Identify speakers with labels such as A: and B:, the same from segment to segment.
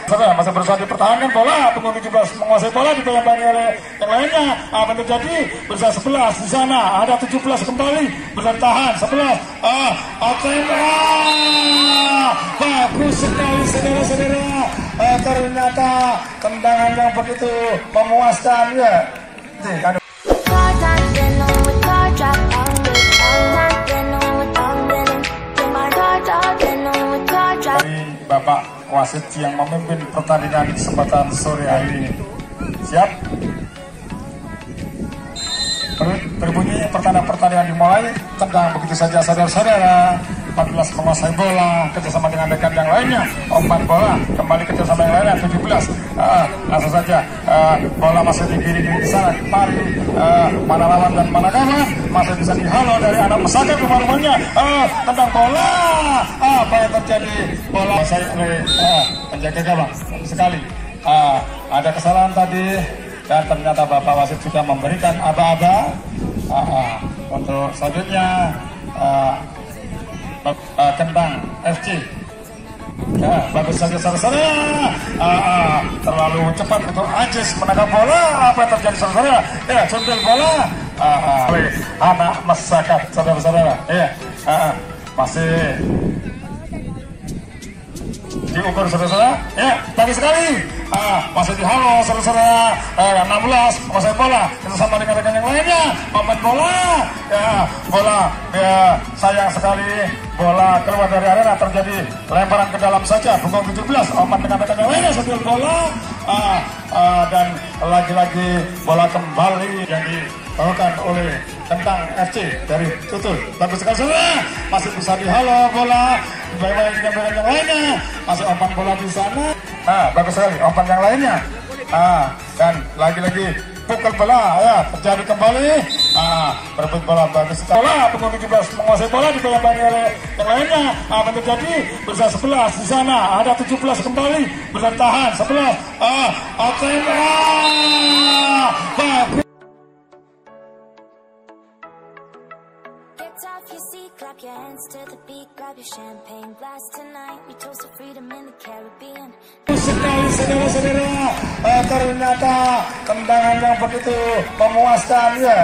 A: Saudara masih berusaha dipertahankan bola, punggung 17 menguasai bola ditembaki oleh yang lainnya. Apa yang terjadi? Berusaha 11 di sana, ada 17 kembali bertahan 11. Bagus sekali saudara-saudara. Ternyata tendangan yang begitu memuaskan ya. Dari Bapak wasit yang memimpin pertandingan kesempatan sore hari ini. Siap? Berbunyi pertanda pertandingan dimulai. Tendang begitu saja saudara-saudara. 14 menguasai bola kerjasama dengan rekan yang lainnya. Umpan bola kembali kerjasama yang lainnya 17. Langsung saja bola masih digiring di sana. Mari mana lawan dan mana kawan masih bisa dihalau dari anak pesaka rumah-rumahnya. Tendang bola. Apa yang terjadi? Bola saya oleh penjaga gawang sekali. Ada kesalahan tadi dan ternyata Bapak wasit juga memberikan aba-aba. Untuk selanjutnya Kendang FC. Ya, bagus saja saudara. Terlalu cepat untuk Ajis menangkap bola. Apa yang terjadi saudara? Ya, suntil bola. Oleh anak masyarakat saudara-saudara. Ya, masih diukur saudara-saudara. Ya, bagus sekali. Masih dihalau saudara-saudara. 16 menguasai bola bersama dengan rekan yang lainnya. Pemain bola. Ya, bola. Ya, sayang sekali. Bola keluar dari arena, terjadi lemparan ke dalam saja. Punggung 17 oman dengan rekan yang lainnya sambil bola. Dan lagi-lagi bola kembali yang dibawakan oleh Kendang FC dari Tutul. Bagus sekali saudara. Masih bisa dihalau bola. Baik-baik dengan rekan yang lainnya. Masih umpan bola di sana. Bagus sekali umpan yang lainnya. Dan lagi-lagi pukul bola ya terjadi kembali. Berebut bola bagus sekali. Bola punggung 17 menguasai bola ditembaki oleh yang lainnya. Apa yang terjadi? Berusaha 11 di sana, ada 17 kembali bertahan 11. Bagus.
B: Clap your hands to the beat, grab your champagne glass tonight. We toast to freedom in the Caribbean.
A: Sekali saudara-saudara, ternyata tendangan yang begitu memuaskan ya.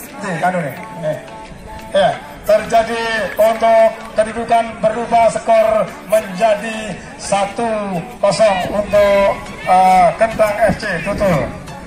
A: Ya, terjadi untuk kedudukan berubah skor menjadi 1-0 untuk Kendang FC Tutul.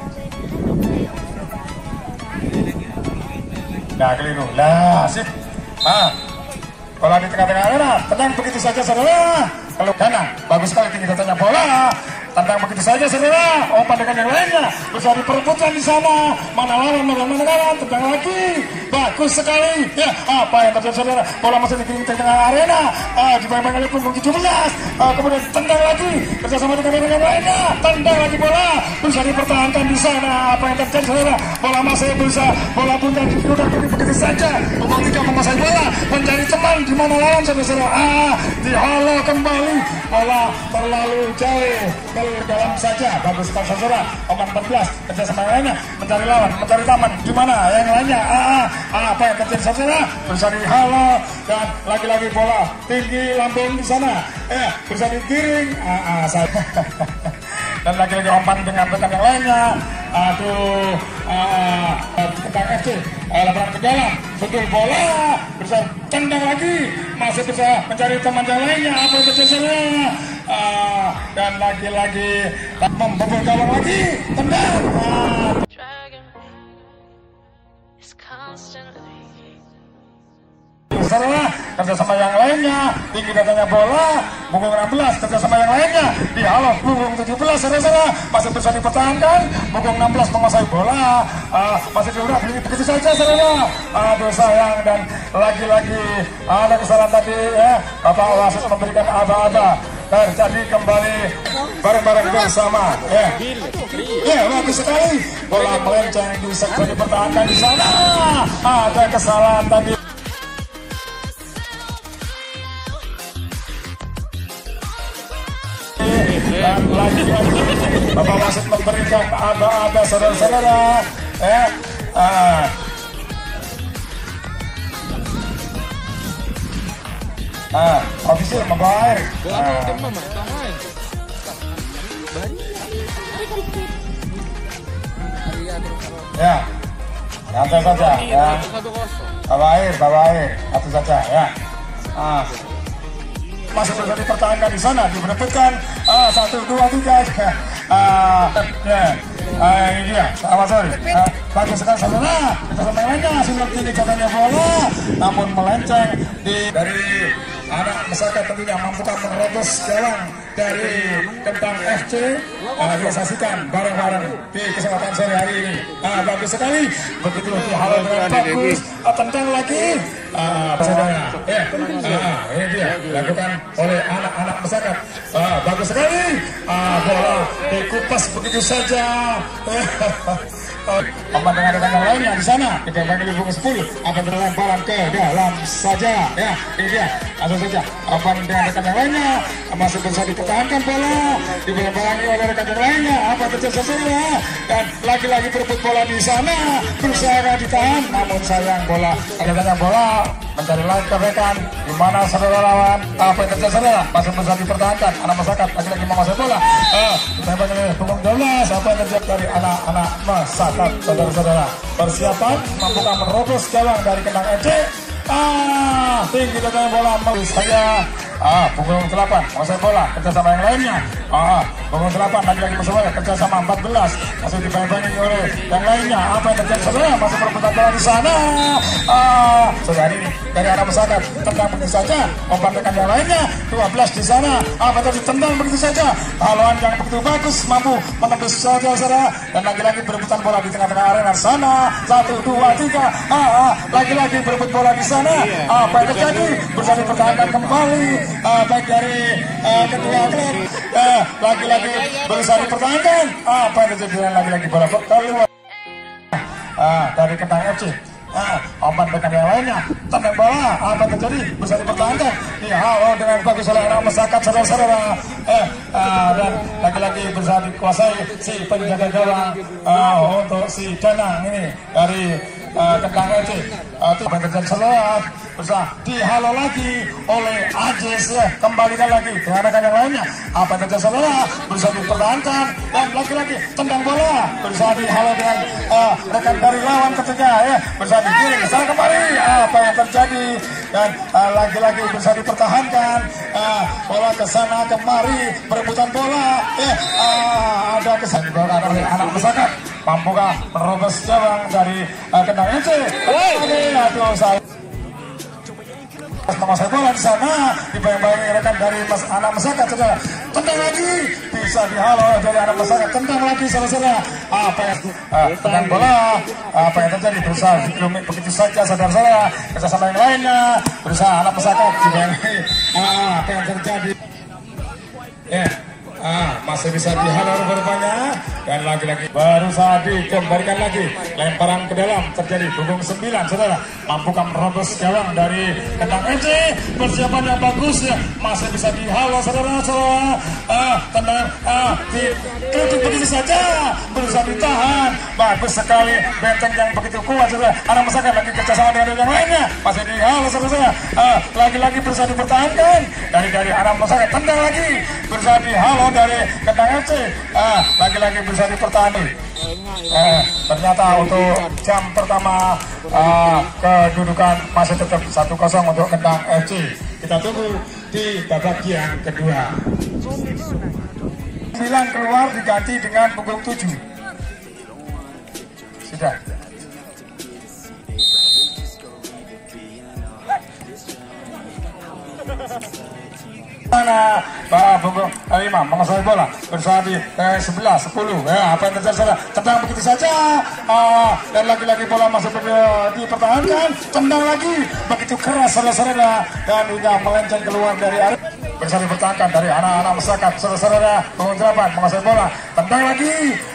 A: Nah, keliru. Nah, sip. Bola di tengah-tengah arena, tendang begitu saja saudara. Kalau kanan, bagus sekali tinggi datanya bola. Tendang begitu saja saudara. Umpan dengan yang lainnya, bisa diperebutkan di sana. Mana lawan, mana kawan, tendang lagi. Bagus sekali. Ya, apa yang terjadi saudara? Bola masih di tengah arena. Dibayang oleh punggung 17. Kemudian tendang lagi, kerjasama dengan yang lainnya. Tendang lagi bola, bisa dipertahankan di sana. Apa yang terjadi saudara? Bola masih bisa, bola pun digunakan begitu saja. Punggung 3 menguasai bola, mencari teman di mana lawan saudara. Dihalau kembali, bola terlalu jauh ke dalam saja. Bagus sekali saudara. Umpan 14 kerjasama yang lainnya, mencari lawan, mencari taman di mana yang lainnya. Apa yang terjadi saudara? Bisa dihalau dan lagi-lagi bola tinggi lambung di sana. Bisa digiring. Dan lagi-lagi umpan dengan rekan yang lainnya. Kendang FC laporan ke dalam, betul bola bisa tendang lagi, masih bisa mencari teman yang lainnya. Apa yang terjadi? Dan lagi-lagi membobol gawang lagi, tendang. Saudara, kerjasama yang lainnya, tinggi datanya bola, punggung 16, kerjasama yang lainnya, dihalau punggung 17, saudara, masih bisa dipertahankan, punggung 16 menguasai bola, masih diudah begitu saja, saudara. Aduh sayang, dan lagi-lagi ada kesalahan tadi ya, Bapak wasit memberikan aba-aba. Terjadi kembali bareng-bareng bersama ya. Ya, bagus sekali, bola melenceng bisa dipertahankan di sana. Ada kesalahan tadi. Dan lagi Bapak wasit memberikan aba-aba saudara-saudara ya. Ofisial membawa air. Ya, santai saja ya. Bawa air, satu saja ya. Masih bisa dipertahankan di sana, diberebutkan 1, 2, 3 ya. Ini dia, awas sorry. Bagus sekali saudara. Kita sampai lainnya sudah tinggi jatuhnya bola, namun melenceng dari anak masyarakat tentunya mampukah menerobos gawang dari Kentang FC. Kita saksikan bareng-bareng di kesempatan sore hari ini. Bagus sekali, begitu dihalau dengan bagus. Tendang lagi, saudara. Ini dia dilakukan oleh anak-anak masyarakat. Bagus sekali, bola dikupas begitu saja. Pemandangan dengan yang lainnya di sana kita panggil pukul 10 akan terlemparan ke dalam saja ya. Ini dia langsung saja dengan rekan yang lainnya masih bisa dipertahankan bola dibelambangi oleh rekan yang lainnya. Apa terjadi saudara? Dan lagi-lagi berebut bola di sana, berusaha ditahan namun sayang bola ada bola mencari lagi ke rekan di mana saudara lawan. Apa yang terjadi saudara? Masih bisa dipertahankan anak masyarakat lagi-lagi menguasai bola. Kita panggil pukul 12. Apa yang terjadi dari anak-anak masyarakat? Saudara-saudara, persiapan mampukah menerobos gawang dari Kentang FC. Tinggi datangnya bola saya. Pukul 8 menguasai bola kerjasama yang lainnya. Pukul 8 lagi-lagi bersama kerjasama 14 masih dibantu oleh yang lainnya. Apa yang terjadi saudara? Masih perebutan bola di sana. Saudara ini dari arah masyarakat tendang begitu saja. Membantukan yang lainnya 12 di sana. Apa yang ditendang begitu saja. Haluan yang begitu bagus mampu menembus saja saudara. Dan lagi-lagi berebutan bola di tengah-tengah arena sana. 1, 2, 3. Lagi-lagi berebut bola di sana. Apa yang terjadi? Berusaha dipertahankan kembali. Baik dari ketua klub lagi-lagi berusaha dipertahankan. Apa yang terjadi? Lagi-lagi bola keluar dari Kentang FC. Obat rekan yang lainnya tendang bola. Apa yang terjadi? Berusaha dipertahankan. Halo dengan bagus oleh anak masyarakat saudara-saudara. Dan lagi-lagi berusaha dikuasai si penjaga gawang untuk si Danang ini dari Kentang FC. Apa yang terjadi saudara? Berusaha dihalau lagi oleh Ajis ya. Kembalikan lagi dengan rekan yang lainnya. Apa yang terjadi saudara? Berusaha dipertahankan dan lagi-lagi tendang bola. Berusaha dihalau dengan rekan dari lawan ketiga ya. Berusaha digiring ke sana kembali. Apa yang terjadi? Dan lagi-lagi berusaha dipertahankan. Bola ke sana kemari berebutan bola. Ada kesan dibawa oleh anak masyarakat. Mampukah menerobos gawang dari Kentang FC? Aduh saya menguasai bola di sana dibayang-bayangi rekan dari anak masyarakat saudara. Tendang lagi bisa dihalau dari anak masyarakat. Tendang lagi saudara. Apa yang tendang bola? Apa yang terjadi? Berusaha dikelumit begitu saja saudara-saudara. Kerjasama yang lainnya berusaha anak masyarakat dibayang-bayangi. Apa yang terjadi? Masih bisa dihalau rupanya dan lagi-lagi berusaha dikembalikan lagi. Lemparan ke dalam terjadi punggung 9 saudara. Mampukah menerobos gawang dari Kentang FC. Persiapan yang bagus ya. Masih bisa dihalau saudara-saudara. Tendang ditutup begitu saja. Berusaha ditahan. Bagus sekali benteng yang begitu kuat saudara. Anak masyarakat lagi kerjasama dengan yang lainnya. Masih dihalau saudara. Lagi-lagi berusaha dipertahankan dari anak masyarakat. Tendang lagi berusaha dihalau dari Kentang FC. Lagi-lagi bisa dipertahani. Ternyata untuk jam pertama kedudukan masih tetap 1-0 untuk Kentang FC. Kita tunggu di babak yang kedua. 9 keluar diganti dengan punggung 7. Sudah. Mana punggung 5 menguasai bola berusaha di 11 10 apa yang terjadi saudara? Tendang begitu saja dan lagi-lagi bola masih dipertahankan. Tendang lagi begitu keras saudara-saudara dan hingga melenceng keluar dari area. Berusaha dipertahankan dari anak-anak masyarakat saudara-saudara. Punggung 8 menguasai bola. Tendang lagi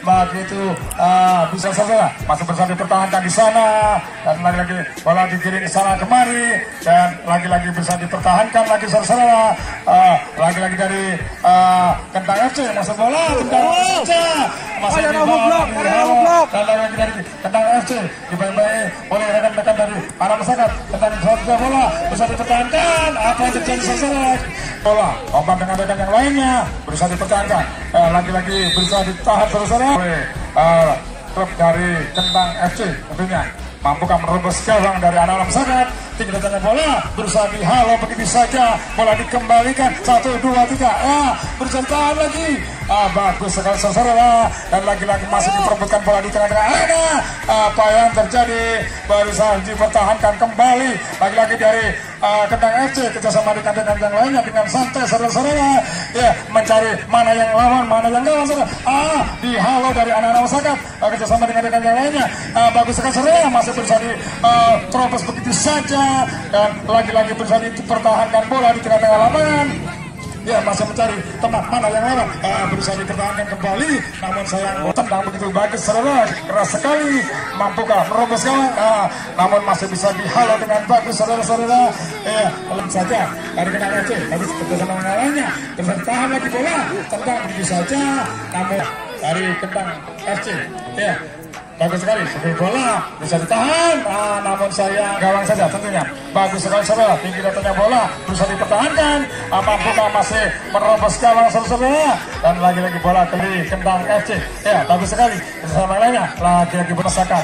A: begitu bisa saja masih berusaha dipertahankan di sana dan lagi-lagi bola digiring di sana kemari dan lagi-lagi bisa dipertahankan lagi saudara, lagi-lagi dari Kentang FC masuk bola tendang saja masih di bawah dan lagi-lagi dari Kentang FC dibayang-bayang oleh rekan-rekan dari para masyarakat tentang saja bola bisa dipertahankan apa yang terjadi saudara bola umpan dengan rekan yang lainnya berusaha dipertahankan lagi-lagi berusaha ditahan saudara oleh klub dari Kentang FC tentunya mampukah menerobos gawang dari anak-anak masyarakat tinggi datangnya bola berusaha dihalau begitu saja bola dikembalikan 1, 2, 3 berusaha ditahan lagi bagus sekali saudara dan lagi-lagi masih diperebutkan bola di tengah-tengah arena apa yang terjadi berusaha dipertahankan kembali lagi-lagi dari Kentang FC kerjasama dengan yang lainnya dengan santai saudara-saudara ya mencari mana yang lawan mana yang gawang saudara dihalau dari anak-anak masyarakat kerjasama dengan yang lainnya bagus sekali saudara masih berusaha terobos begitu saja dan lagi-lagi berusaha dipertahankan bola di tengah-tengah lapangan ya masih mencari tempat mana yang lawan berusaha dipertahankan kembali namun sayang tendang begitu bagus saudara keras sekali mampukah merobos gawang namun masih bisa dihalau dengan bagus saudara-saudara belum saja dari Kentang FC habis bersama dengan lainnya bisa ditahan lagi bola tendang begitu saja namun dari Kentang FC ya bagus sekali, bola bisa ditahan, namun saya gawang saja tentunya. Bagus sekali saudara, tinggi datangnya bola bisa dipertahankan, mampukah masih merobos gawang saudara dan lagi-lagi bola ke Kentang FC. Ya bagus sekali, bersama lainnya lagi-lagi berasakan.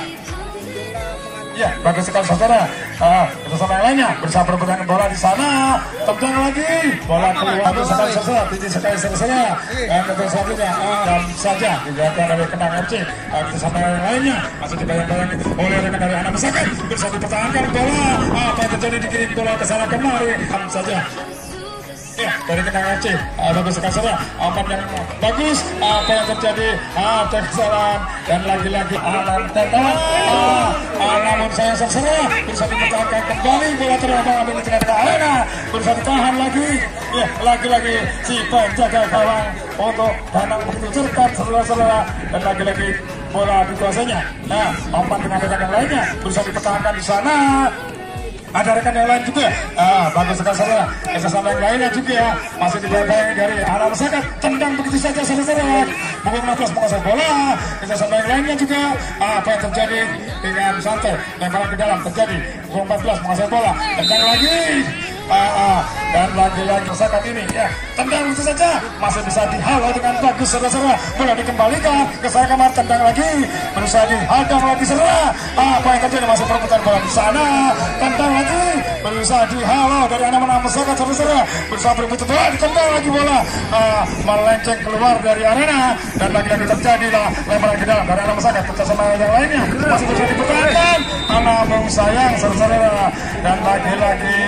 A: Ya bagus sekali saudara, bersama yang lainnya berusaha perebutan bola di sana, tendang lagi, bola keluar bagus sekali saudara, tinggi sekali saudara, dan tentu selanjutnya dan saja dijalankan dari Kentang FC, bersama yang lainnya masih dibayang-bayang oleh rekan dari anak masyarakat, berusaha dipertahankan bola, apa yang terjadi dikirim bola ke sana kemari, saja. Ya, dari Kentang FC, bagus sekali saudara, umpan yang bagus, apa yang terjadi, kesalahan dan lagi-lagi namun saya saudara berusaha dipertahankan kembali bola terbang di tengah-tengah arena, berusaha ditahan lagi, ya lagi-lagi si penjaga gawang untuk Danang begitu cermat saudara-saudara dan lagi-lagi bola dikuasainya. Nah, umpan dengan rekan yang lainnya berusaha dipertahankan di sana. Ada rekan yang lain juga, bagus sekali saudara. Kerjasama yang lainnya juga masih dibayang dari anak masyarakat, tendang begitu saja saudara. Pukul 15 menguasai bola. Kerjasama yang lainnya juga, apa yang terjadi dengan santai lemparan ke dalam terjadi. Pukul 14 menguasai bola, tendang lagi. Dan lagi-lagi masyarakat ini ya tendang begitu saja masih bisa dihalau dengan bagus saudara-saudara, bola dikembalikan ke sana kamar, tendang lagi berusaha dihadang lagi saudara, apa yang terjadi masih perebutan bola di sana, tendang lagi berusaha dihalau dari anak-anak masyarakat saudara-saudara, berusaha berebut bola ditendang lagi bola melenceng keluar dari arena dan lagi-lagi terjadilah lemparan ke dalam dari anak masyarakat bersama yang lainnya masih bisa dipertahankan namun sayang saudara-saudara dan lagi-lagi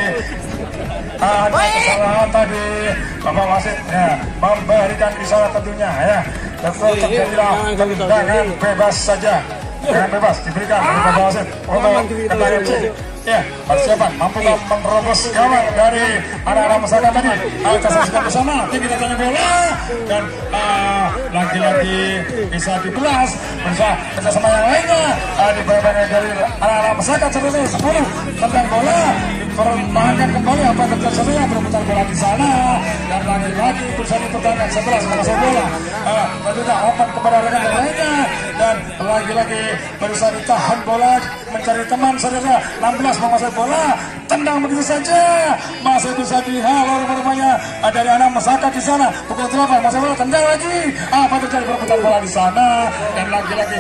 A: kesalahan tadi Bapak wasit ya memberikan isyarat tentunya ya tetap terjadilah tendangan bebas saja dengan bebas diberikan dari Bapak wasit untuk Kentang FC ya persiapan mampu menerobos gawang dari anak-anak masyarakat tadi kita saksikan bersama tinggi datangnya bola dan lagi-lagi bisa dibelas berusaha kerjasama yang lainnya dibayang dari anak-anak masyarakat 10 tentang bola dipertahankan kembali apa yang terjadi saudara perebutan bola di sana dan lagi-lagi berusaha dipertahankan 11 menguasai bola tentunya umpan kepada rekan yang lainnya dan lagi-lagi berusaha ditahan bola mencari teman saudara 16 menguasai bola tendang begitu saja masih bisa dihalau rupanya dari anak masyarakat di sana pukul 8 menguasai bola tendang lagi apa terjadi perebutan bola di sana dan lagi-lagi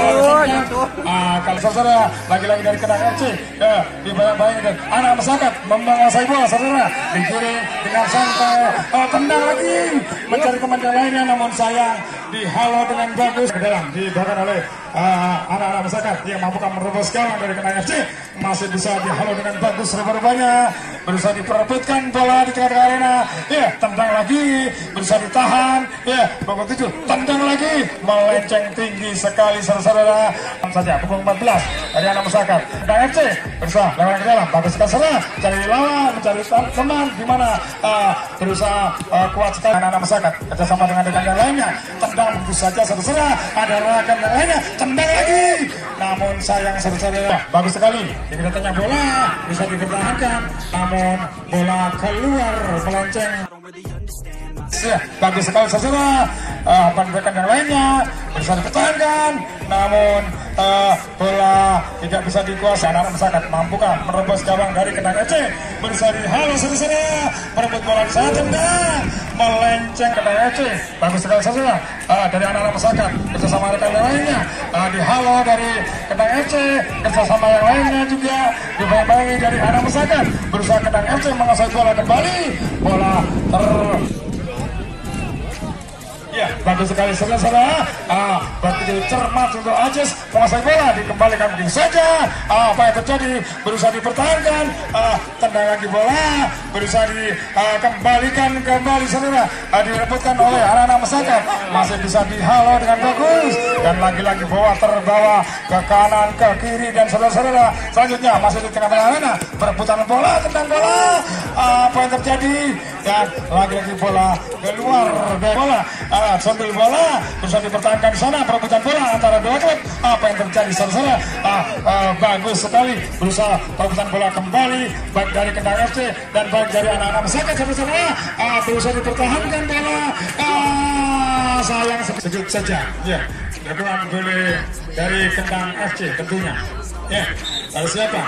A: kalau saudara lagi-lagi dari Kentang FC ya dibayang-bayang anak masyarakat menguasai bola saudara dikirim dengan santai tendang lagi mencari teman yang lainnya namun sayang dihalau dengan bagus ke dalam dibahkan oleh anak-anak masyarakat yang mampu merebus gawang dari Kendang FC masih bisa dihalau dengan bagus rupa-rupanya, berusaha diperebutkan bola di tengah-tengah arena, ya tendang lagi, berusaha ditahan, ya pukul 7 tendang lagi, melenceng tinggi sekali saudara-saudara. Saja pukul 14 dari anak masyarakat Kendang FC berusaha lewat ke dalam, bagus sekali saudara, cari lawan, mencari teman di mana berusaha kuat sekali anak-anak masyarakat kerjasama dengan rekan yang lainnya, tendang begitu saja saudara-saudara, ada rekan yang lainnya, tendang lagi, namun sayang saudara-saudara, bagus sekali datangnya bola bisa dipertahankan, namun bola keluar melenceng. Ya, bagus sekali saudara, rekan yang lainnya bisa dipertahankan, namun bola tidak bisa dikuasai. Anak masyarakat mampukah merebut gawang dari Kendang FC, berusaha dihalau saudara, merebut bola di sana, tendang melenceng Kendang FC, bagus sekali saudara, dari anak-anak masyarakat bersama rekan yang lainnya, dihalau dari Kendang FC bersama yang lainnya juga dibayang-bayangi dari anak masyarakat, berusaha Kendang FC menguasai bola kembali, bola ya, bagus sekali saudara-saudara, begitu cermat untuk Ajis menguasai bola, dikembalikan begitu saja, apa yang terjadi, berusaha dipertahankan, tendang lagi bola, berusaha dikembalikan kembali saudara, direbutkan oleh anak-anak masyarakat, masih bisa dihalau dengan bagus, dan lagi-lagi bola terbawa ke kanan, ke kiri, dan saudara-saudara, selanjutnya masih di tengah-tengah arena, perebutan bola, tendang bola, apa yang terjadi, dan lagi-lagi bola keluar dari bola, sambil bola bisa dipertahankan di sana, perebutan bola antara dua klub, apa yang terjadi saudara, bagus sekali, berusaha perebutan bola kembali baik dari Kendang FC dan baik dari anak-anak masyarakat saudara, berusaha dipertahankan bola, sayang sedikit saja, ya, lakukan boleh dari Kendang FC tentunya, ya, lalu siapa?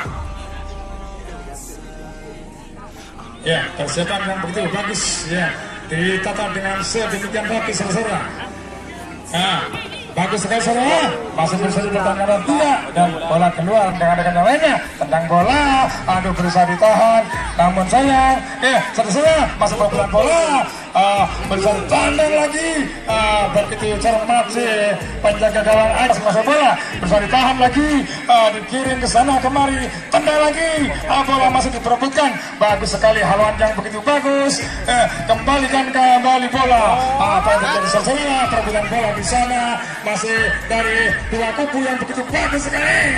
A: Ya, persiapan yang begitu bagus, ya, ditata dengan sedemikian bagus saudara. Bagus sekali saudara, masih berusaha dipertahankan tidak, dan bola keluar dengan rekan yang lainnya, tendang bola, berusaha ditahan, namun sayang, saudara masih perebutan bola, berusaha ditandang lagi, begitu cermat si penjaga gawang atas masa bola, berusaha ditahan lagi, dikirim ke sana kemari, tendang lagi, bola masih diperebutkan, bagus sekali haluan yang begitu bagus, kembalikan kembali bola, apa yang terjadi saudara, perebutan bola di sana masih dari dua kubu yang begitu bagus sekali,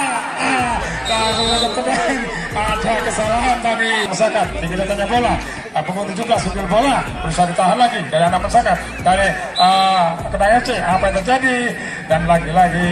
A: ada kesalahan tadi masyarakat, tinggal tanya bola, pukul 17 tinggal bola, berusaha ditahan lagi dari anak masyarakat, dari Kendang FC, apa yang terjadi, dan lagi-lagi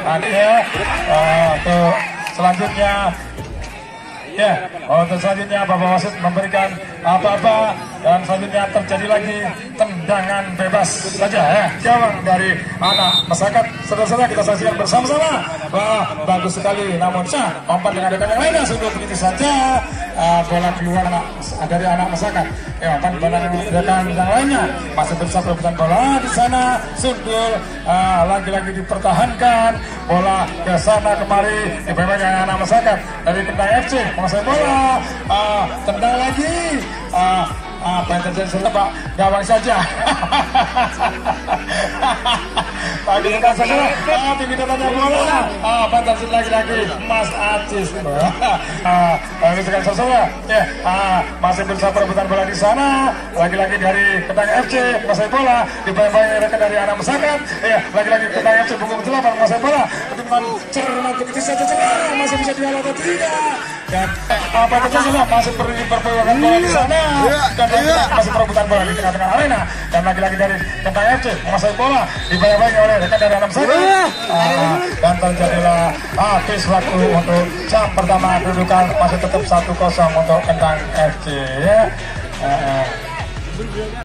A: untuk selanjutnya, ya, untuk selanjutnya Bapak Wasit memberikan apa-apa, dan selanjutnya terjadi lagi tendangan bebas saja, ya, gawang dari anak masyarakat. Saudara-saudara kita saksikan bersama-sama, bagus sekali, namun umpan dengan rekan yang lainnya sudah begitu saja, bola keluar dari anak masyarakat, ya, umpan bola rekan yang lainnya masih berusaha perebutan bola di sana, sundul, lagi-lagi dipertahankan, bola ke sana kemari, dibayang anak masyarakat dari Kendang FC menguasai bola, tendang lagi, apa yang terjadi saudara, Pak, gawang saja. Pagi kita saudara, tinggi datanya bola, apa yang terjadi lagi-lagi, Mas Ajis, bagus sekali saudara, ya, masih berusaha perebutan bola di sana, lagi-lagi dari Kendang FC menguasai bola, dibayang-bayang rekan dari anak masyarakat, ya, lagi-lagi Kendang FC pukul 8 menguasai bola, ketimpan cermat begitu saja saudara, masih bisa dihalau atau tidak, dan apa yang terjadi masih perpewakan bola di sana, dan masih perebutan bola di tengah-tengah arena, dan lagi-lagi dari Kendang FC menguasai bola, dibayang-bayang oleh rekan dari anak masyarakat, dan terjadilah habis waktu untuk jam pertama, kedudukan masih tetap 1-0 untuk Kendang FC, ya.